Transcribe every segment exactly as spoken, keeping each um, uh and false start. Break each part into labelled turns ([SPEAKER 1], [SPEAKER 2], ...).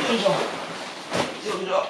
[SPEAKER 1] いしょよいしょよ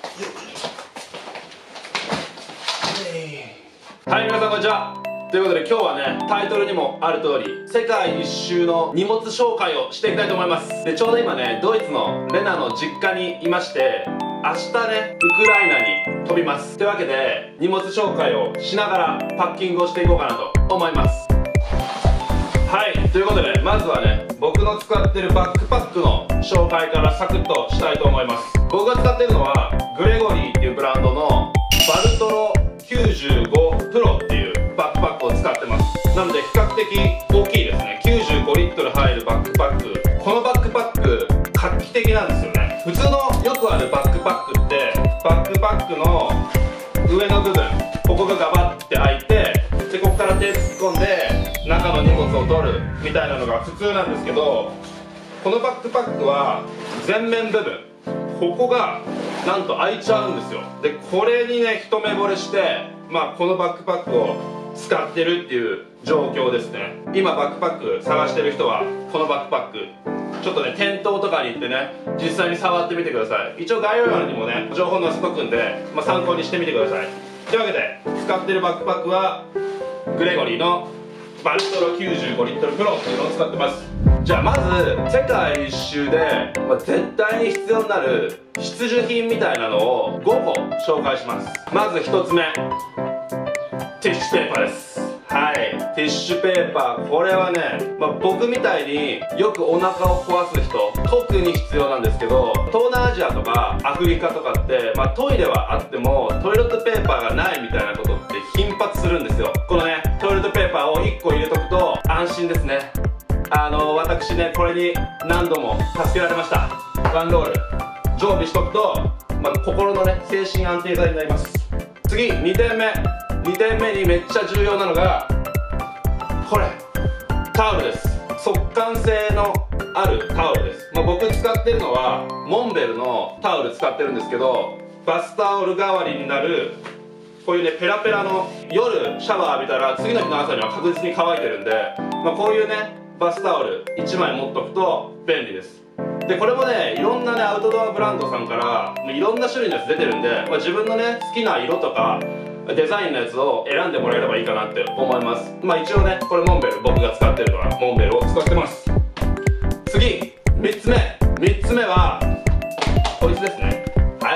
[SPEAKER 1] いしょ。はい、皆さんこんにちは。ということで今日はね、タイトルにもある通り世界一周の荷物紹介をしていきたいと思います。でちょうど今ね、ドイツのレナの実家にいまして、明日ねウクライナに飛びます。というわけで荷物紹介をしながらパッキングをしていこうかなと思います。はい、ということでまずはね、僕の使ってるバックパックの紹介からサクッとしたいと思います。僕が使ってるのはグレゴリーっていうブランドのバルトロきゅうじゅうごプロっていうバックパックを使ってます。なので比較的大きいですね。きゅうじゅうごリットル入るバックパック。このバックパック画期的なんですよね。普通のよくあるバックパックってバックパックの上の部分、ここがガバッて開いて、でここから手突っ込んで中の荷物を取るみたいなのが普通なんですけど、このバックパックは前面部分、ここがなんと開いちゃうんですよ。でこれにね一目惚れして、まあ、このバックパックを使ってるっていう状況ですね。今バックパック探してる人はこのバックパックちょっとね店頭とかに行ってね実際に触ってみてください。一応概要欄にもね情報載せとくんで、まあ、参考にしてみてください。というわけで使ってるバックパックはグレゴリーのバルトロきゅうじゅうごリットルプロっていうのを使ってます。じゃあまず世界一周で、まあ、絶対に必要になる必需品みたいなのをごこ紹介します。まずひとつめ、ティッシュペーパーです。はい、ティッシュペーパー、これはね、まあ、僕みたいによくお腹を壊す人特に必要なんですけど、東南アジアとかアフリカとかって、まあ、トイレはあってもトイレットペーパーがないみたいなことって頻発するんですよ。このねトイレットペーパーをいっこ入れとくと安心ですね。あの私ねこれに何度も助けられました。ワンロール常備しとくと、まあ、心のね精神安定剤になります。次にてんめにてんめにめっちゃ重要なのがこれ、タオルです。速乾性のあるタオルです。まあ、僕使ってるのはモンベルのタオル使ってるんですけど、バスタオル代わりになるこういうねペラペラの、夜シャワー浴びたら次の日の朝には確実に乾いてるんで、まあ、こういうねバスタオルいちまい持っとくと便利です。でこれもねいろんなねアウトドアブランドさんからいろんな種類のやつ出てるんで、まあ、自分のね好きな色とかデザインのやつを選んでもらえればいいかなって思います。まあ一応ねこれモンベル、僕が使ってるのはモンベルを使ってます。次みっつめみっつめはこいつですね。はい、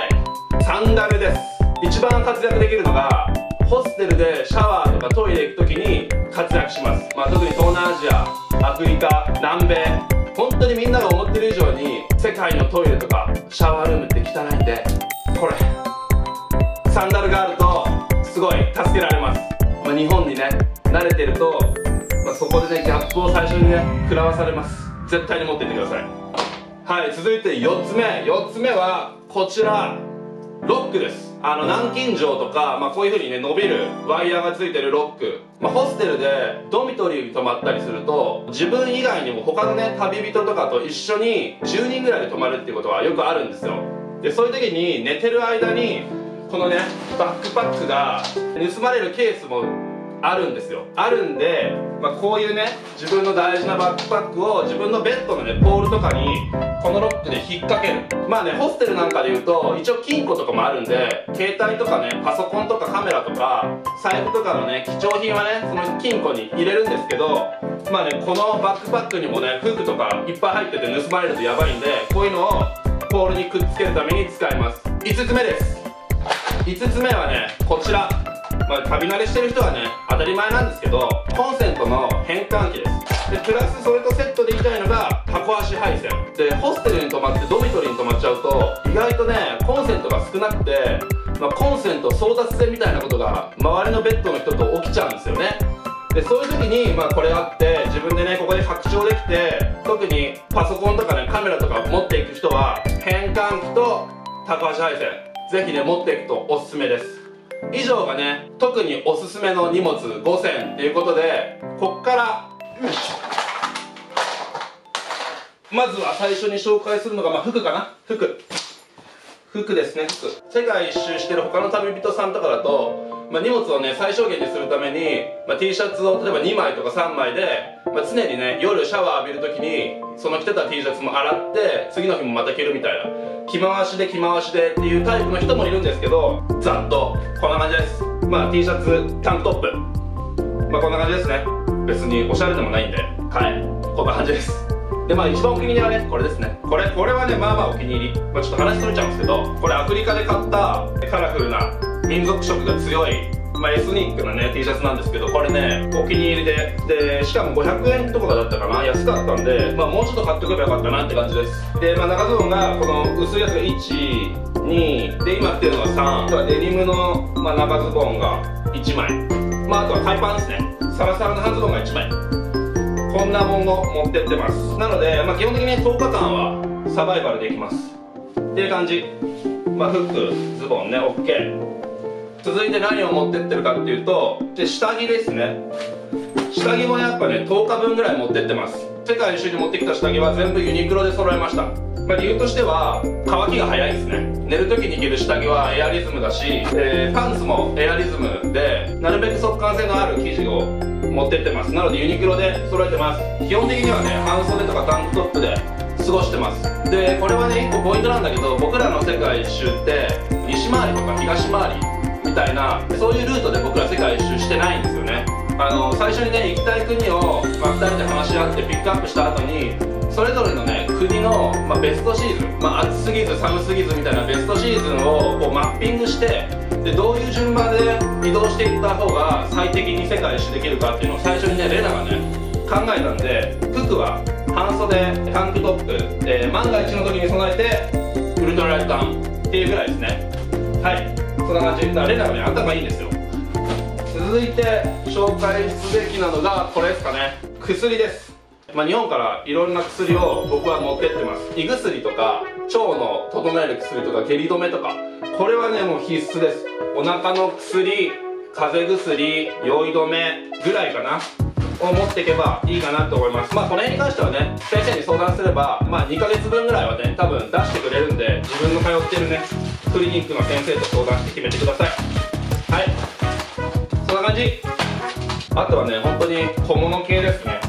[SPEAKER 1] サンダルです。一番活躍できるのがホステルでシャワーとかトイレ行く時に活躍します。まあ、特に東南アジア、アフリカ、南米、本当にみんなが思ってる以上に世界のトイレとかシャワールームって汚いんで、これサンダルがあるとすごい助けられます。まあ、日本にね慣れてると、まあ、そこでねギャップを最初にね食らわされます。絶対に持っていってください。はい、続いてよっつめよっつめはこちら、ロックです。あの南京錠とか、まあ、こういう風にね伸びるワイヤーがついてるロック、まあ、ホステルでドミトリーに泊まったりすると自分以外にも他のね旅人とかと一緒にじゅうにんぐらいで泊まるっていうことはよくあるんですよ。でそういう時に寝てる間にこのねバックパックが盗まれるケースもあるんですよ。あるんで、まあ、こういうね自分の大事なバックパックを自分のベッドのねポールとかにこのロックで引っ掛ける。まあねホステルなんかでいうと一応金庫とかもあるんで、携帯とかねパソコンとかカメラとか財布とかのね貴重品はねその金庫に入れるんですけど、まあねこのバックパックにもね服とかいっぱい入ってて盗まれるとやばいんで、こういうのをポールにくっつけるために使います。いつつめです。いつつめはねこちら、まあ、旅慣れしてる人はね当たり前なんですけど、コンセントの変換器です。でプラスそれとセットで言いたいのがタコ足配線で、ホステルに泊まってドミトリーに泊まっちゃうと意外とねコンセントが少なくて、まあ、コンセント争奪戦みたいなことが周りのベッドの人と起きちゃうんですよね。でそういう時に、まあ、これあって自分でねここで拡張できて、特にパソコンとかねカメラとか持っていく人は変換器とタコ足配線ぜひね持っていくとおすすめです。以上がね特におすすめの荷物ごせんっていうことで、こっからまずは最初に紹介するのが、まあ、服かな。服服ですね。服世界一周してる他の旅人さんとかだと、まあ、荷物をね最小限にするために、まあ、T シャツを例えばにまいとかさんまいでまあ、常にね夜シャワー浴びるときにその着てた T シャツも洗って次の日もまた着るみたいな着回しで着回しでっていうタイプの人もいるんですけど、ざっとこんな感じです。まあ T シャツタンクトップ、まあこんな感じですね。別におしゃれでもないんで、はいこんな感じです。でまあ一番お気に入りはねこれですね。これこれはねまあまあお気に入り、まあ、ちょっと話それちゃうんですけど、これアフリカで買ったカラフルな民族色が強い、まあ、エスニックなね T シャツなんですけど、これねお気に入りで、でしかもごひゃくえんとかだったかな、安かったんで、まあ、もうちょっと買っておけばよかったなって感じです。で、まあ、中ズボンがこの薄いやつがいち、にで今着てるのがさん、あとはデニムの、まあ、中ズボンがいちまい、まあ、あとは海パンですね、サラサラの半ズボンがいちまい、こんなもの持ってってます。なので、まあ、基本的にとおかかんはサバイバルできますっていう感じ。まあ、フックズボンね OK。続いて何を持ってってるかっていうと、で下着ですね。下着もやっぱねとおかぶんぐらい持ってってます。世界一周に持ってきた下着は全部ユニクロで揃えました。まあ、理由としては乾きが早いですね。寝る時に着る下着はエアリズムだし、えー、パンツもエアリズムでなるべく速乾性のある生地を持ってってます。なのでユニクロで揃えてます。基本的にはね半袖とかタンクトップで過ごしてます。でこれはねいっこポイントなんだけど、僕らの世界一周って西回りとか東回りみたいなそういうルートで僕ら世界一周してないんですよね。あの最初にね行きたい国を、まあ、ふたりで話し合ってピックアップした後にそれぞれのね国の、まあ、ベストシーズン、まあ、暑すぎず寒すぎずみたいなベストシーズンをこうマッピングして、でどういう順番で移動していった方が最適に世界一周できるかっていうのを最初にねレナがね考えたんで、服は半袖タンクトップ、えー、万が一の時に備えてウルトラライトダウンっていうぐらいですね。はいそんな感じ。だからレナがね頭いいんですよ。続いて紹介すべきなのがこれですかね、薬です。まあ、日本からいろんな薬を僕は持ってってます。胃薬とか腸の整える薬とか下痢止めとか、これはねもう必須です。お腹の薬、風邪薬、酔い止めぐらいかなを持っていけばいいかなと思います。まあこの辺に関してはね先生に相談すれば、まあにかげつぶんぐらいはね多分出してくれるんで、自分の通ってるねクリニックの先生と相談して決めてください。はいそんな感じ。あとはね本当に小物系ですね。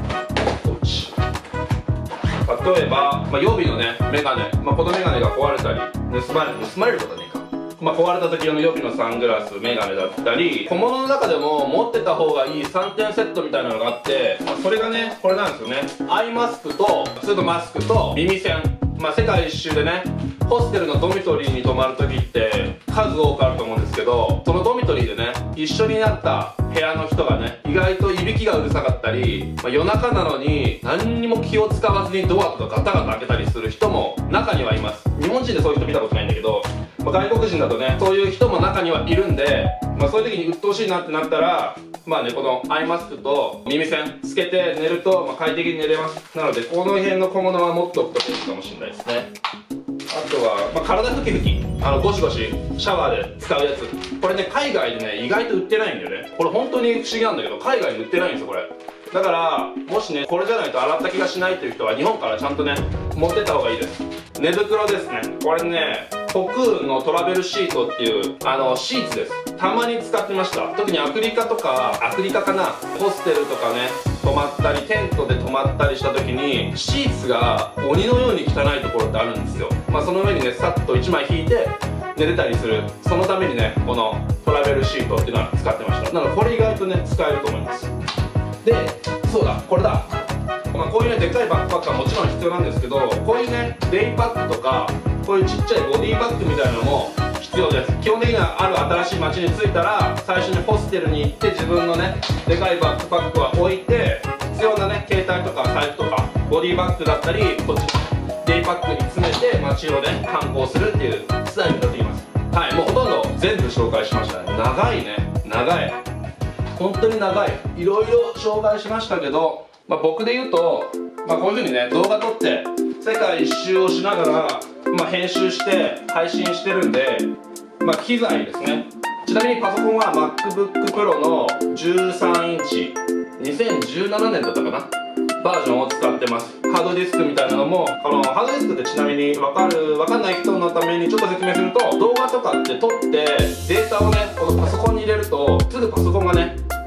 [SPEAKER 1] 例えば、まあ、予備のねメガネ、まあ、このメガネが壊れたり盗まれ盗まれることはねえか、まあ、壊れた時用の予備のサングラス、メガネだったり、小物の中でも持ってた方がいいさんてんセットみたいなのがあって、まあ、それがねこれなんですよね。アイマスクと普通のマスクと耳栓、まあ、世界一周でねホステルのドミトリーに泊まる時って数多くあると思うんですけど、そのドミトリーでね一緒になった部屋の人がね意外といびきがうるさかったり、まあ、夜中なのに何にも気を使わずにドアとかガタガタ開けたりする人も中にはいます。日本人でそういう人見たことないんだけど、まあ、外国人だとねそういう人も中にはいるんで、まあ、そういう時に鬱陶しいなってなったらまあねこのアイマスクと耳栓つけて寝ると、まあ、快適に寝れます。なのでこの辺の小物は持っておくといいかもしれないですね。あとは、まあ、体拭き拭きあのゴシゴシシャワーで使うやつ、これね海外でね意外と売ってないんだよね。これ本当に不思議なんだけど海外で売ってないんですよこれ。だからもしねこれじゃないと洗った気がしないという人は日本からちゃんとね持ってった方がいいです。寝袋ですね。これねコクーンのトラベルシートっていうあのシーツです。たまに使ってました。特にアフリカとかアフリカかなホステルとかね泊まったりテントで泊まったりした時にシーツが鬼のように汚いところってあるんですよ。まあその上にねさっといちまい引いて寝れたりする、そのためにねこのトラベルシートっていうのは使ってました。なのでこれ意外とね使えると思います。でそうだこれだ、まあ、こういうねでっかいバッグパックはもちろん必要なんですけど、こういうねデイパックとかこういうちっちゃいボディバッグみたいなのも必要です。基本的にはある新しい街に着いたら最初にホステルに行って自分のねでかいバッグパックは置いて、必要なね携帯とか財布とかボディバッグだったりこっちデイパックに詰めて街をね観光するっていうスタイルだと言います。はい、もうほとんど全部紹介しましたね。長いね長い本当に長い。いろいろ紹介しましたけど、まあ、僕で言うと、まあ、こういう風にね動画撮って世界一周をしながら、まあ、編集して配信してるんで、まあ、機材ですね。ちなみにパソコンは MacBook Pro のじゅうさんインチにせんじゅうななねんだったかなバージョンを使ってます。ハードディスクみたいなのも、このハードディスクってちなみに分かる分かんない人のためにちょっと説明すると、動画とかって撮ってデータをねこのパソコンに入れるとすぐパソコンがね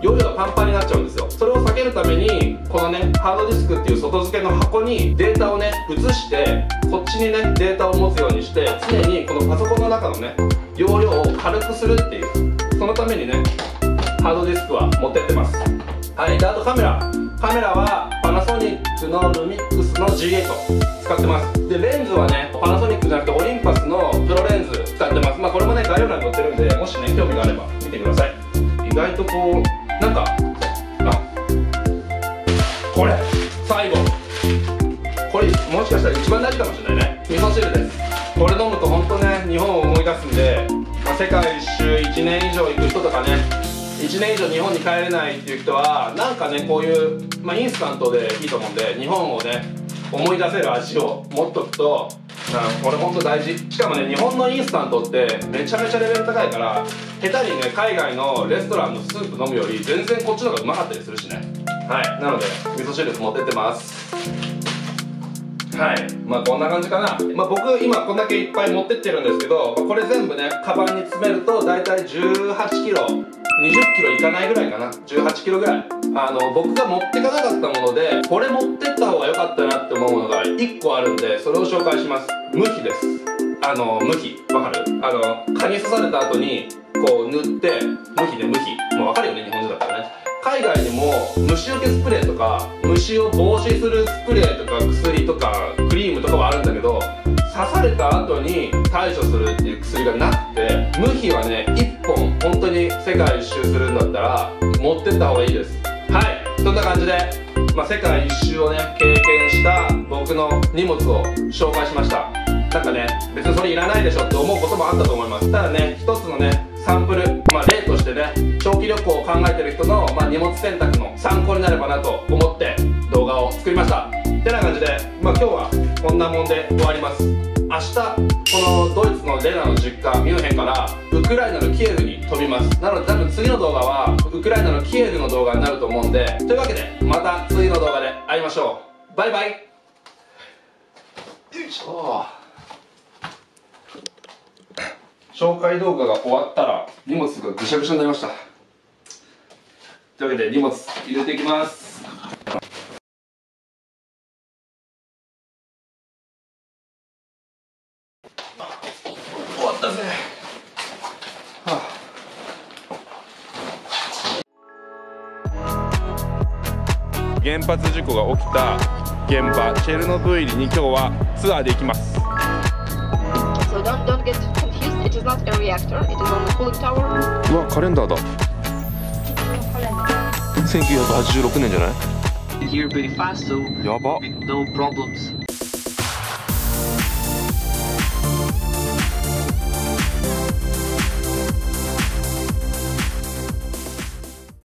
[SPEAKER 1] 容量がパンパンになっちゃうんですよ。それを避けるためにこのねハードディスクっていう外付けの箱にデータをね移してこっちにねデータを持つようにして常にこのパソコンの中のね容量を軽くするっていう、そのためにねハードディスクは持ってってます。はい。であとカメラカメラはパナソニックのルミックスの ジーエイト 使ってます。でレンズはねパナソニックじゃなくてオリンパスのプロレンズ使ってます。まあこれもね概要欄に載ってるんで、もしね興味があれば見てください。意外とこうなんかあこれ最後これもしかしたら一番大事かもしれないね。味噌汁です。これ飲むと本当ね日本を思い出すんで、まあ、世界一周いちねん以上行く人とかねいちねん以上日本に帰れないっていう人はなんかねこういう、まあ、インスタントでいいと思うんで、日本をね思い出せる味を持っとくとこれ本当大事。しかもね日本のインスタントってめちゃめちゃレベル高いから下手にね海外のレストランのスープ飲むより全然こっちの方がうまかったりするしね。はい。なので味噌汁持ってってます。はい。まあこんな感じかな。まあ僕今こんだけいっぱい持ってってるんですけど、これ全部ねカバンに詰めるとだいたいじゅうはちキロにじゅっキロいかないぐらいかな。じゅうはちキロぐらい。あの僕が持ってかなかったものでこれ持ってった方が良かったなって思うものがいっこあるんで、それを紹介します。無比です。あの無比わかる？あの蚊に刺された後にこう塗って無比で無比もうわかるよね、日本人だったらね。海外にも虫除けスプレーとか虫を防止するスプレーとか薬とかクリームとかはあるんだけど、刺された後に対処するっていう薬がなくて、無比はねいっぽん本当に世界一周するんだったら持ってった方がいいです。はい。そんな感じで、まあ、世界一周をね経験した僕の荷物を紹介しました。なんかね別にそれいらないでしょって思うこともあったと思います。ただね一つのねサンプル、まあ、例としてね長期旅行を考えてる人の、まあ、荷物選択の参考になればなと思って動画を作りました。てな感じで、まあ、今日はこんなもんで終わります。明日このドイツのレナの実家ミュンヘンからウクライナのキエフに飛びます。なので多分次の動画はウクライナのキエフの動画になると思うんで、というわけでまた次の動画で会いましょう。バイバイ。よいしょ。紹介動画が終わったら荷物がぐしゃぐしゃになりました。というわけで荷物入れていきます。終わったぜ。はあ、原発事故が起きた現場チェルノブイリに今日はツアーで行きます。
[SPEAKER 2] So don't, don't get confused, it is not a reactor, it is on the cooling tower.
[SPEAKER 1] うわ、カレンダーだ。せんきゅうひゃくはちじゅうろくねんじゃない？
[SPEAKER 3] Here pretty fast, so
[SPEAKER 1] やば。
[SPEAKER 3] no problems.